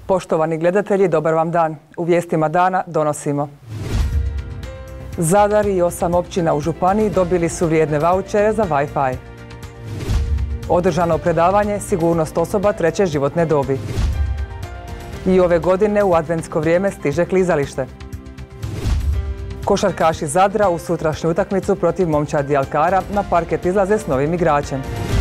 Poštovani gledatelji, dobar vam dan. U vijestima dana donosimo. Zadar i 8 općina u županiji dobili su vrijedne vaučere za Wi-Fi. Održano predavanje Sigurnost osoba treće životne dobi. I ove godine u adventsko vrijeme stiže klizalište. Košarkaši Zadra u sutrašnju utakmicu protiv momčadi Alkara na parket izlaze s novim igračem.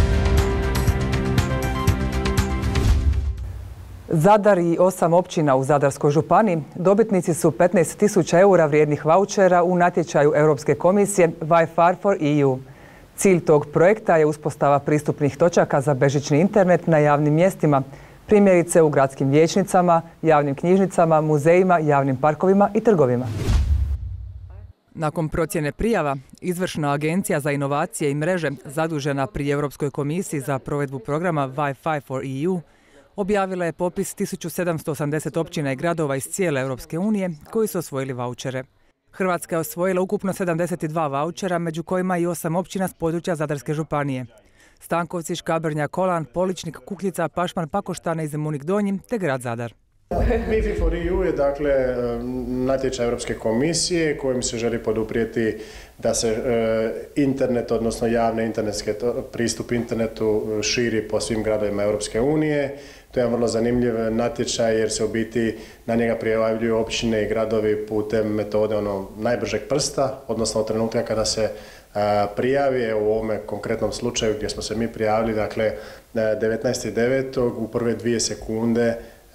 Zadar i 8 općina u Zadarskoj županiji dobitnici su 15.000 eura vrijednih vaučera u natječaju Europske komisije Wi-Fi for EU. Cilj tog projekta je uspostava pristupnih točaka za bežični internet na javnim mjestima, primjerice u gradskim vijećnicama, javnim knjižnicama, muzejima, javnim parkovima i trgovima. Nakon procjene prijava, Izvršna agencija za inovacije i mreže zadužena pri Europskoj komisiji za provedbu programa Wi-Fi for EU objavila je popis 1780 općina i gradova iz cijele Europske unije koji su osvojili vaučere. Hrvatska je osvojila ukupno 72 vaučera, među kojima i 8 općina s područja Zadarske županije. Stankovci, Škabrnja, Kolan, Poličnik, Kukljica, Pašman, Pakoštane i Zemunik Donji te grad Zadar. Wi-Fi for EU je dakle natječaj Europske komisije kojim se želi poduprijeti da se internet, odnosno javne internetske pristup internetu širi po svim gradovima Europske unije. To je jedan vrlo zanimljiv natječaj jer se u biti na njega prijavljuju općine i gradovi putem metode najbržeg prsta, odnosno od trenutka kada se prijavi. U ovome konkretnom slučaju gdje smo se mi prijavili, dakle 19.9. u prve 2 sekunde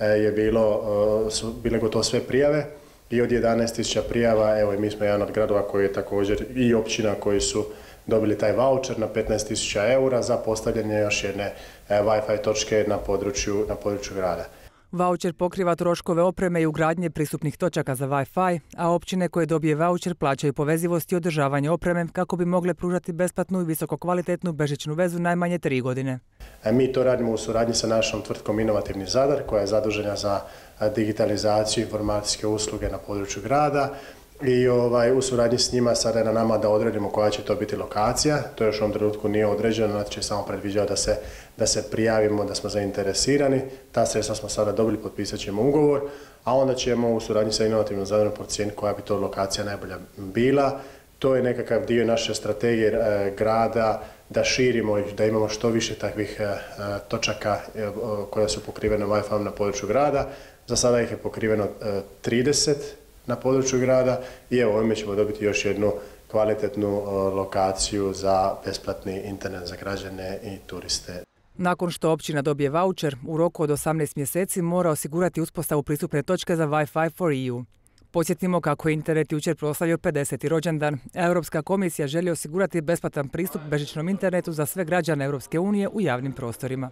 su bile gotovo sve prijave i od 11.000 prijava, evo i mi smo jedan od gradova koji je također i općina koji su dobili taj vaučer na 15.000 eura za postavljanje još jedne Wi-Fi točke na području grada. Vaučer pokriva troškove opreme i ugradnje pristupnih točaka za Wi-Fi, a općine koje dobije vaučer plaćaju povezivost i održavanje opreme kako bi mogle pružati besplatnu i visokokvalitetnu bežičnu vezu najmanje 3 godine. Mi to radimo u suradnji sa našom tvrtkom Inovativni Zadar koja je zadužena za digitalizaciju informacijske usluge na području grada. I u suradnji s njima sada je na nama da odredimo koja će to biti lokacija. To još u ovom trenutku nije određeno, natječaj samo predviđao da se prijavimo, da smo zainteresirani. Ta sredstva smo sada dobili, potpisat ćemo ugovor, a onda ćemo u suradnji sa Inovativnom Zadarom procijeniti koja bi to lokacija najbolja bila. To je nekakav dio naše strategije grada da širimo i da imamo što više takvih točaka koja su pokrivene Wi-Fi na području grada. Za sada ih je pokriveno 30 na području grada i evo ovime ćemo dobiti još jednu kvalitetnu lokaciju za besplatni internet za građane i turiste. Nakon što općina dobije vaučer, u roku od 18 mjeseci mora osigurati uspostavu pristupne točke za Wi-Fi for EU. Podsjetimo kako je internet jučer proslavio 50. rođendan. Europska komisija želi osigurati besplatan pristup bežičnom internetu za sve građane Europske unije u javnim prostorima.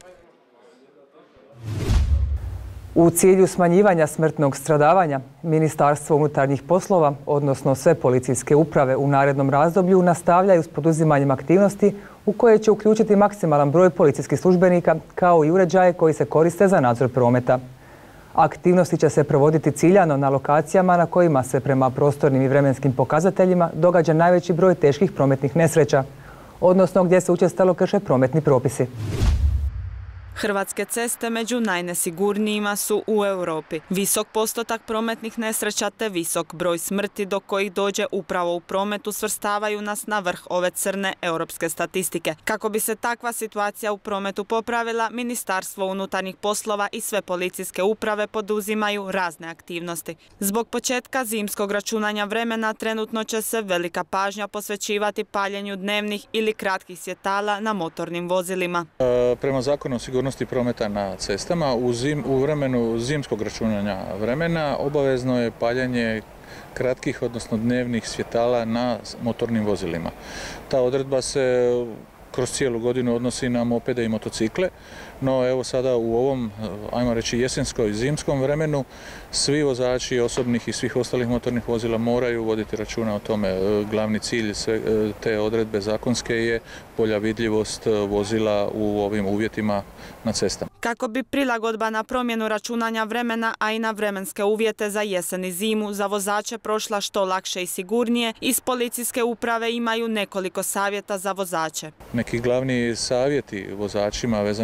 U cilju smanjivanja smrtnog stradavanja, Ministarstvo unutarnjih poslova, odnosno sve policijske uprave u narednom razdoblju nastavljaju s poduzimanjem aktivnosti u koje će uključiti maksimalan broj policijskih službenika kao i uređaje koji se koriste za nadzor prometa. Aktivnosti će se provoditi ciljano na lokacijama na kojima se prema prostornim i vremenskim pokazateljima događa najveći broj teških prometnih nesreća, odnosno gdje se učestalo krše prometni propisi. Hrvatske ceste među najnesigurnijima su u Europi. Visok postotak prometnih nesreća te visok broj smrti do kojih dođe upravo u prometu svrstavaju nas na vrh ove crne europske statistike. Kako bi se takva situacija u prometu popravila, Ministarstvo unutarnjih poslova i sve policijske uprave poduzimaju razne aktivnosti. Zbog početka zimskog računanja vremena trenutno će se velika pažnja posvećivati paljenju dnevnih ili kratkih svjetala na motornim vozilima. Prema zakonu o sigurnosti prometa na cestama u vremenu zimskog računanja vremena obavezno je paljenje kratkih, odnosno dnevnih svjetala na motornim vozilima. Ta odredba se kroz cijelu godinu odnosi na mopede i motocikle, no evo sada u ovom, ajmo reći, jesenskoj i zimskom vremenu svi vozači osobnih i svih ostalih motornih vozila moraju voditi računa o tome. Glavni cilj te odredbe zakonske je bolja vidljivost vozila u ovim uvjetima na cestama. Kako bi prilagodba na promjenu računanja vremena, a i na vremenske uvjete za jesen i zimu za vozače prošla što lakše i sigurnije, iz policijske uprave imaju nekoliko savjeta za vozače. Neki glavni savjeti vozačima vezano za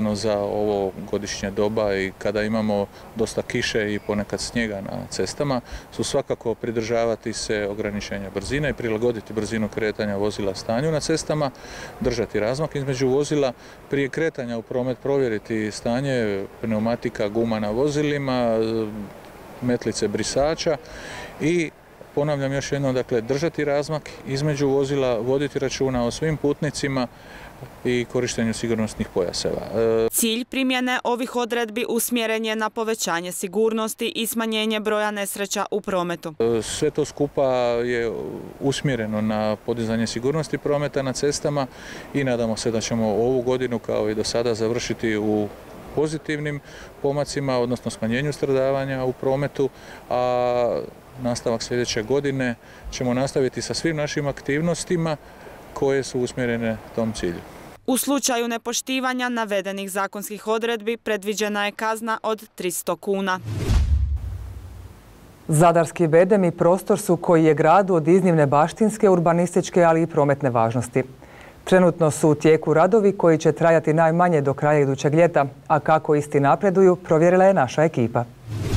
ovo godišnje doba i kada imamo dosta kiše i ponekad snijega na cestama, su svakako pridržavati se ograničenja brzine i prilagoditi brzinu kretanja vozila stanju na cestama, držati razmak između vozila, prije kretanja u promet provjeriti stanje pneumatika, guma na vozilima, metlice brisača i ponavljam još jednom, dakle, držati razmak između vozila, voditi računa o svim putnicima i korištenju sigurnosnih pojaseva. Cilj primjene ovih odredbi usmjeren je na povećanje sigurnosti i smanjenje broja nesreća u prometu. Sve to skupa je usmjereno na podizanje sigurnosti prometa na cestama i nadamo se da ćemo ovu godinu kao i do sada završiti u pozitivnim pomacima, odnosno smanjenju stradavanja u prometu, a nastavak sljedeće godine ćemo nastaviti sa svim našim aktivnostima koje su usmjerene tom cilju. U slučaju nepoštivanja navedenih zakonskih odredbi predviđena je kazna od 300 kuna. Zadarski bedem i prostor su koji je gradu od iznimne baštinske, urbanističke, ali i prometne važnosti. Trenutno su u tijeku radovi koji će trajati najmanje do kraja idućeg ljeta, a kako isti napreduju, provjerila je naša ekipa.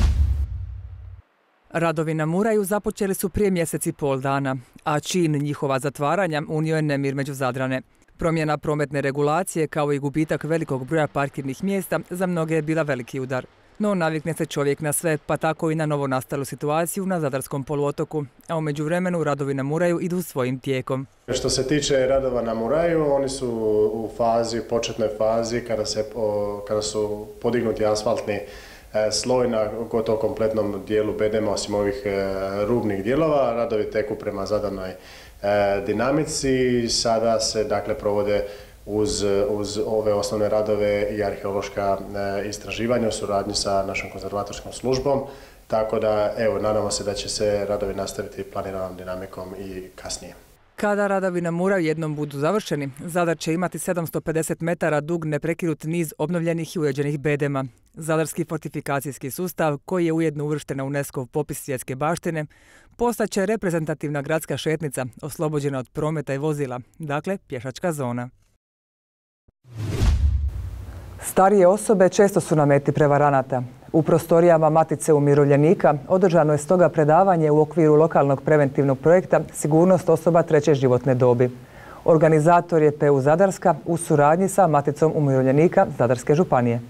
Radovi na Muraju započeli su prije mjesec i pol dana, a čin njihova zatvaranja unio je nemir među Zadrane. Promjena prometne regulacije kao i gubitak velikog broja parkirnih mjesta za mnoge je bila veliki udar. No navikne se čovjek na sve, pa tako i na novonastalu situaciju na Zadarskom poluotoku, a u međuvremenu radovi na Muraju idu svojim tijekom. Što se tiče radova na Muraju, oni su u početnoj fazi kada su podignuti asfaltni sloj na gotovo kompletnom dijelu bedema, osim ovih rubnih dijelova. Radovi teku prema zadanoj dinamici. Sada se dakle provode uz ove osnovne radove i arheološka istraživanja u suradnji sa našom konzervatorskom službom. Tako da, evo, nadamo se da će se radovi nastaviti planiranom dinamikom i kasnije. Kada radovi na Muraju jednom budu završeni, Zadar će imati 750 metara dug neprekinut niz obnovljenih i uređenih bedema. Zadarski fortifikacijski sustav, koji je ujedno uvršten na UNESCO popis svjetske baštine, postaće reprezentativna gradska šetnica, oslobođena od prometa i vozila, dakle pješačka zona. Starije osobe često su na meti prevaranata. U prostorijama Matice umirovljenika održano je stoga predavanje u okviru lokalnog preventivnog projekta Sigurnost osoba treće životne dobi. Organizator je PU Zadarska u suradnji sa Maticom umirovljenika Zadarske županije.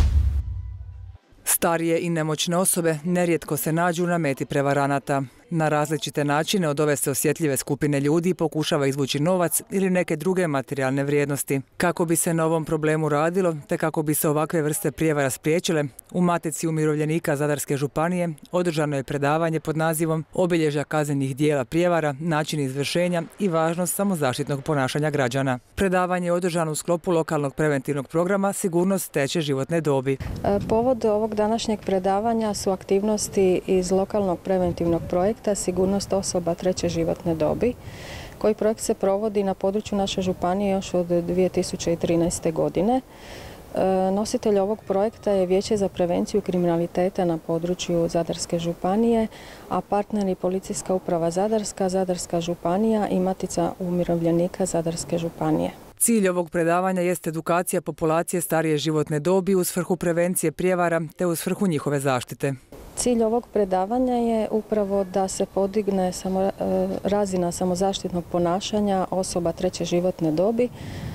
Starije i nemoćne osobe nerijetko se nađu na meti prevaranata. Na različite načine od ove se osjetljive skupine ljudi pokušava izvući novac ili neke druge materijalne vrijednosti. Kako bi se na ovom problemu radilo, te kako bi se ovakve vrste prijevara spriječile, u Matici umirovljenika Zadarske županije održano je predavanje pod nazivom Obilježja kaznenih dijela prijevara, način izvršenja i važnost samozaštitnog ponašanja građana. Predavanje je održano u sklopu lokalnog preventivnog programa Sigurnost treće životne dobi. Povod ovog današnjeg predavanja su aktivnosti iz lokalnog preventivnog projekta Sigurnost osoba treće životne dobi, koji projekt se provodi na području naše županije još od 2013. godine. Nositelj ovog projekta je Vijeće za prevenciju kriminaliteta na području Zadarske županije, a partneri Policijska uprava Zadarska, Zadarska županija i Matica umirovljenika Zadarske županije. Cilj ovog predavanja jest edukacija populacije starije životne dobi u svrhu prevencije prijevara te u svrhu njihove zaštite. Cilj ovog predavanja je upravo da se podigne razina samozaštitnog ponašanja osoba treće životne dobi,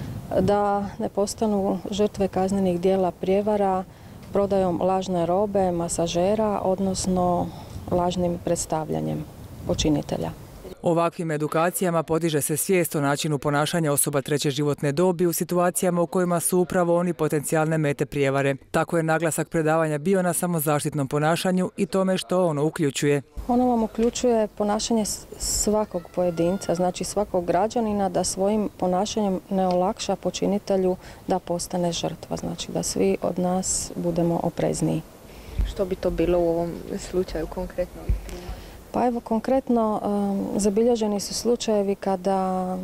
da ne postanu žrtve kaznenih dijela prijevara prodajom lažne robe, masažera, odnosno lažnim predstavljanjem počinitelja. Ovakvim edukacijama podiže se svijest o načinu ponašanja osoba treće životne dobi u situacijama u kojima su upravo oni potencijalne mete prijevare. Tako je naglasak predavanja bio na samozaštitnom ponašanju i tome što ono uključuje. Ono vam uključuje ponašanje svakog pojedinca, znači svakog građanina, da svojim ponašanjem ne olakša počinitelju da postane žrtva, znači da svi od nas budemo oprezniji. Što bi to bilo u ovom slučaju konkretno? Pa evo, konkretno zabilježeni su slučajevi kada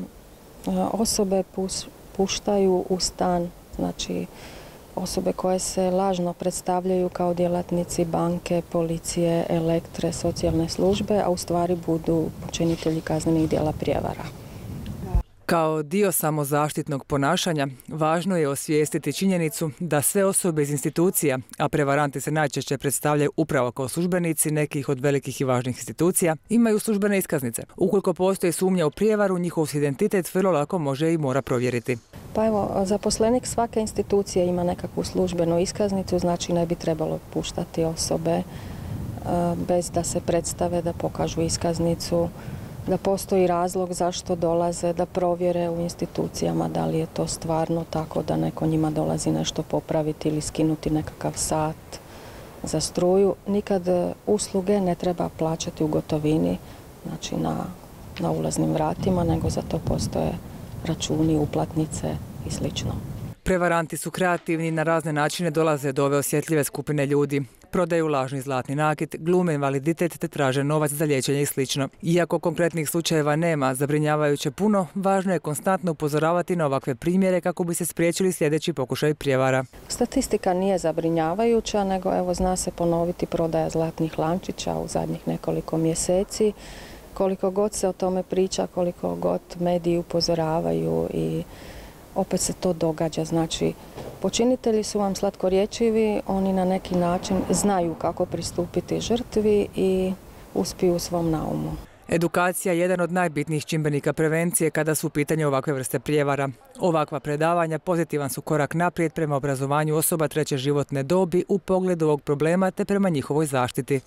osobe puštaju u stan, znači osobe koje se lažno predstavljaju kao djelatnici banke, policije, elektre, socijalne službe, a u stvari budu počinitelji kaznenih djela prijevara. Kao dio samozaštitnog ponašanja, važno je osvijestiti činjenicu da sve osobe iz institucija, a prevaranti se najčešće predstavljaju upravo kao službenici nekih od velikih i važnih institucija, imaju službene iskaznice. Ukoliko postoji sumnja u prijevaru, njihov se identitet vrlo lako može i mora provjeriti. Pa evo, zaposlenik svake institucije ima nekakvu službenu iskaznicu, znači ne bi trebalo puštati osobe bez da se predstave, da pokažu iskaznicu, da postoji razlog zašto dolaze, da provjere u institucijama da li je to stvarno tako da neko njima dolazi nešto popraviti ili skinuti nekakav sat za struju. Nikad usluge ne treba plaćati u gotovini, znači na ulaznim vratima, nego za to postoje računi, uplatnice i slično. Prevaranti su kreativni i na razne načine dolaze do ove osjetljive skupine ljudi. Prodaju lažni zlatni nakit, glume invaliditet te traže novac za liječenje i slično. Iako konkretnih slučajeva nema zabrinjavajuće puno, važno je konstantno upozoravati na ovakve primjere kako bi se spriječili sljedeći pokušaj prijevara. Statistika nije zabrinjavajuća, nego evo zna se ponoviti prodaja zlatnih lančića u zadnjih nekoliko mjeseci. Koliko god se o tome priča, koliko god mediji upozoravaju i opet se to događa. Znači, počinitelji su vam slatkorječivi, oni na neki način znaju kako pristupiti žrtvi i uspiju u svom naumu. Edukacija je jedan od najbitnijih čimbenika prevencije kada su u pitanju ovakve vrste prijevara. Ovakva predavanja pozitivan su korak naprijed prema obrazovanju osoba treće životne dobi u pogledu ovog problema te prema njihovoj zaštiti.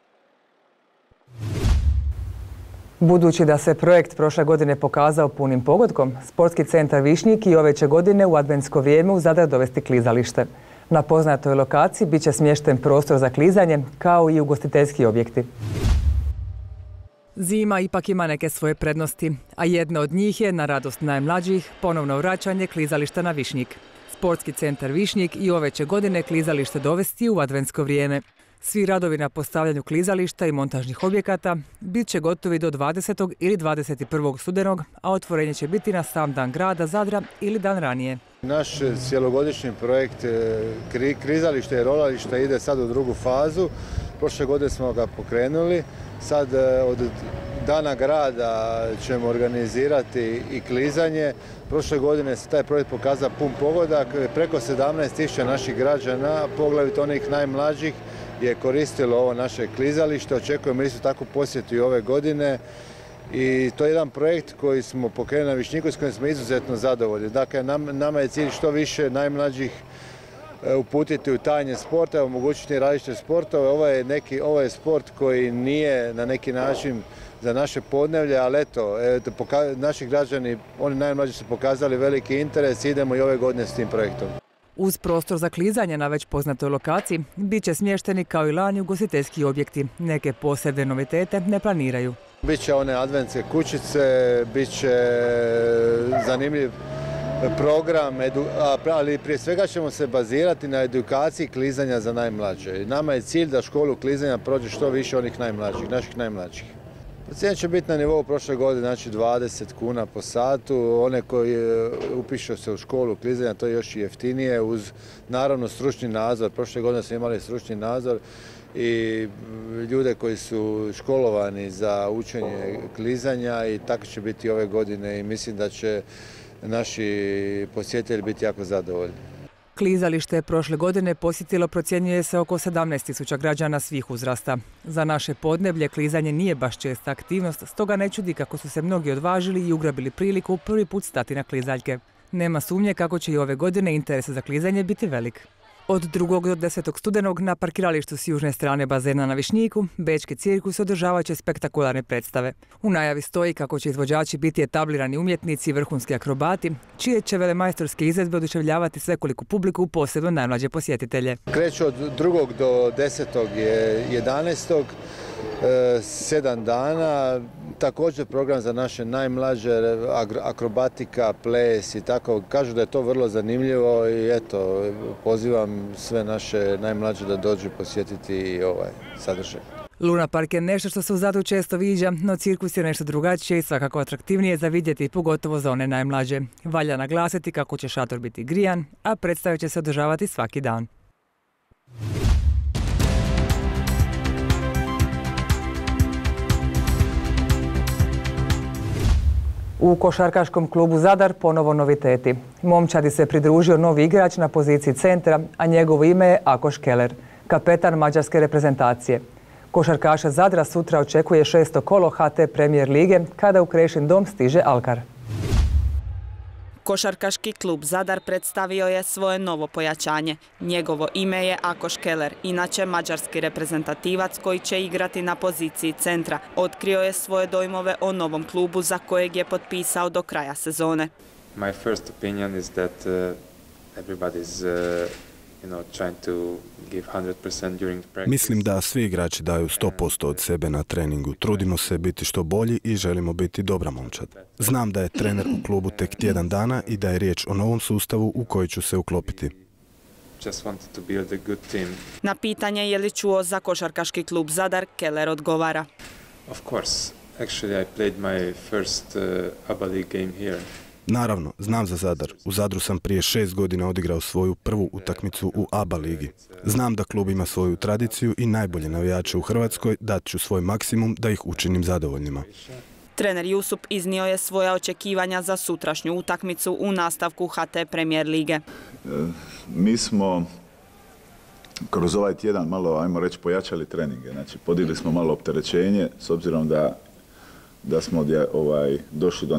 Budući da se projekt prošle godine pokazao punim pogodkom, Sportski centar Višnjik i ove će godine u adventsko vrijeme u Zadar dovesti klizalište. Na poznatoj lokaciji bit će smješten prostor za klizanje, kao i ugostiteljski objekti. Zima ipak ima neke svoje prednosti, a jedna od njih je, na radost najmlađih, ponovno vraćanje klizališta na Višnjik. Sportski centar Višnjik i ove će godine klizalište dovesti u adventsko vrijeme. Svi radovi na postavljanju klizališta i montažnih objekata bit će gotovi do 20. ili 21. studenog, a otvorenje će biti na sam dan grada Zadra ili dan ranije. Naš cjelogodišnji projekt klizališta i rolališta ide sad u drugu fazu. Prošle godine smo ga pokrenuli. Sad od dana grada ćemo organizirati i klizanje. Prošle godine se taj projekt pokazao pun pogodak. Preko 17.000 naših građana, poglavito onih najmlađih, je koristilo ovo naše klizalište. Očekujemo isto tako posjetu i ove godine. I to je jedan projekt koji smo pokrenuli na Višnjiku s kojim smo izuzetno zadovoljni. Dakle, nama je cilj što više najmlađih uputiti u tajne sporta, omogućiti različite sportove. Ovo je sport koji nije na neki način za naše podneblje, ali eto, naši građani, oni najmlađi su pokazali veliki interes i idemo i ove godine s tim projektom. Uz prostor za klizanje na već poznatoj lokaciji bit će smješteni kao i lani ugostiteljski objekti. Neke posebne novitete ne planiraju. Biće one adventske kućice, bit će zanimljiv program, ali prije svega ćemo se bazirati na edukaciji klizanja za najmlađe. Nama je cilj da školu klizanja prođe što više onih najmlađih, naših najmlađih. Cijena će biti na nivou prošle godine, znači 20 kuna po satu. One koji upišu se u školu klizanja, to je još i jeftinije, uz naravno stručni nadzor. Prošle godine smo imali stručni nadzor i ljude koji su školovani za učenje klizanja i tako će biti ove godine i mislim da će naši posjetitelji biti jako zadovoljni. Klizalište je prošle godine posjetilo, procjenjuje se, oko 17.000 građana svih uzrasta. Za naše podneblje klizanje nije baš česta aktivnost, stoga ne čudi kako su se mnogi odvažili i ugrabili priliku prvi put stati na klizaljke. Nema sumnje kako će i ove godine interes za klizanje biti velik. Od 2. do 10. studenog na parkiralištu s južne strane bazena na Višnjiku Bečki cirkus održavat će spektakularne predstave. U najavi stoji kako će izvođači biti etablirani umjetnici i vrhunski akrobati, čije će velemajstorske izvedbe oduševljavati svekoliku publiku, posebno najmlađe posjetitelje. Kreću od 2. do 10. 11. 7 dana, također program za naše najmlađe, akrobatika, ples i tako. Kažu da je to vrlo zanimljivo i eto, pozivam sve naše najmlađe da dođu posjetiti ovaj sadržaj. Luna park je nešto što se u Zadru često viđa, no cirkus je nešto drugačije i svakako atraktivnije za vidjeti, pogotovo za one najmlađe. Valja naglasiti kako će šator biti grijan, a predstave će se održavati svaki dan. U košarkaškom klubu Zadar ponovo noviteti. Momčadi se pridružio novi igrač na poziciji centra, a njegovo ime je Akoš Keller, kapetan mađarske reprezentacije. Košarkaša Zadra sutra očekuje 6. kolo HT Premier lige kada u Krešin dom stiže Alkar. Košarkaški klub Zadar predstavio je svoje novo pojačanje. Njegovo ime je Akoš Keller, inače mađarski reprezentativac koji će igrati na poziciji centra. Otkrio je svoje dojmove o novom klubu za kojeg je potpisao do kraja sezone. My first opinion is that everybody's trying to give 100% during practice. Mislim da svi igrači daju 100% od sebe na treningu. Trudimo se biti što bolji i želimo biti dobra momčad. Znam da je trener u klubu tek tjedan dana i da je riječ o novom sustavu u koji ću se uklopiti. Just wanted to build a good team. Na pitanje je li čuo za košarkaški klub Zadar, Keller odgovara. Of course. Actually, I played my first ABA League game here. Naravno, znam za Zadar. U Zadru sam prije 6 godina odigrao svoju prvu utakmicu u ABA ligi. Znam da klub ima svoju tradiciju i najbolje navijače u Hrvatskoj, dat ću svoj maksimum da ih učinim zadovoljnima. Trener Jusup iznio je svoja očekivanja za sutrašnju utakmicu u nastavku HT Premier lige. Mi smo kroz ovaj tjedan malo, ajmo reći, pojačali treninge. Znači, podigli smo malo opterećenje s obzirom da smo došli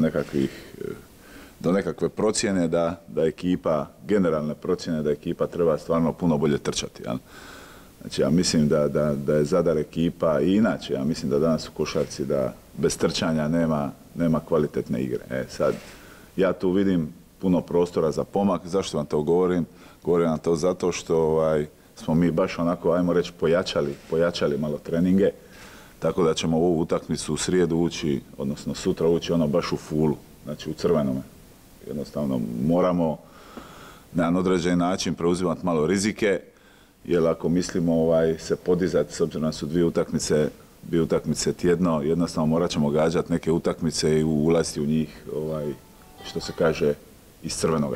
do nekakve procjene da ekipa, generalne procjene da ekipa treba stvarno puno bolje trčati. Ja? Znači, ja mislim da je Zadar ekipa i inače, ja mislim da danas u košarci da bez trčanja nema kvalitetne igre. Sad, ja tu vidim puno prostora za pomak. Zašto vam to govorim? Govorim vam to zato što smo mi baš onako, ajmo reći, pojačali malo treninge. Tako da ćemo u ovu utakmicu u srijedu ući, odnosno sutra ući baš u fulu, znači u crvenome. Jednostavno moramo na jedan određeni način preuzimati malo rizike, jer ako mislimo se podizati, s obzirom da su dvije utakmice tjedno, jednostavno morat ćemo gađati neke utakmice i ulaziti u njih, što se kaže, iz crvenoga.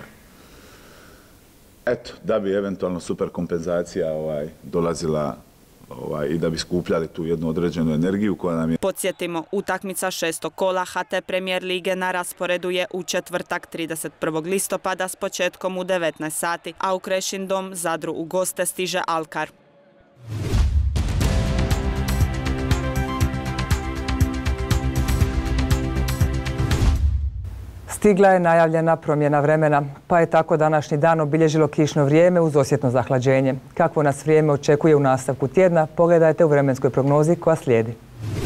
Eto, da bi eventualno super kompenzacija dolazila i da bi skupljali tu jednu određenu energiju koja nam je... Podsjetimo, utakmica 6. kola HT Premier lige na rasporedu je u četvrtak 31. listopada s početkom u 19 sati, a u Krešin dom Zadru u goste stiže Alkar. Stigla je najavljena promjena vremena, pa je tako današnji dan obilježilo kišno vrijeme uz osjetno zahlađenje. Kakvo nas vrijeme očekuje u nastavku tjedna, pogledajte u vremenskoj prognozi koja slijedi.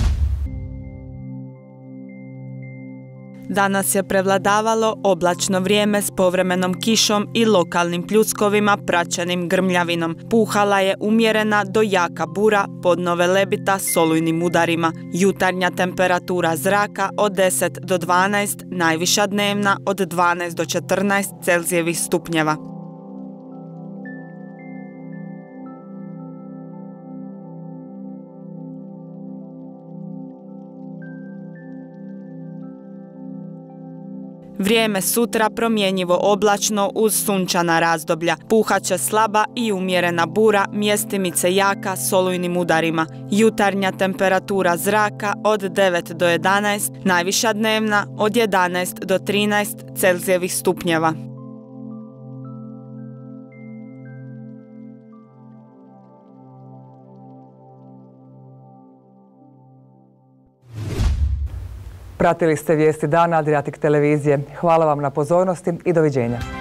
Danas je prevladavalo oblačno vrijeme s povremenom kišom i lokalnim pljuskovima praćenim grmljavinom. Puhala je umjerena do jaka bura, podnove lebita s olujnim udarima. Jutarnja temperatura zraka od 10 do 12, najviša dnevna od 12 do 14 Celzijevih stupnjeva. Vrijeme sutra promjenjivo oblačno uz sunčana razdoblja. Puhaće slaba i umjerena bura, mjestimice jaka s olujnim udarima. Jutarnja temperatura zraka od 9 do 11, najviša dnevna od 11 do 13 Celzijevih stupnjeva. Pratili ste vijesti dana Adriatic televizije. Hvala vam na pozornosti i doviđenja.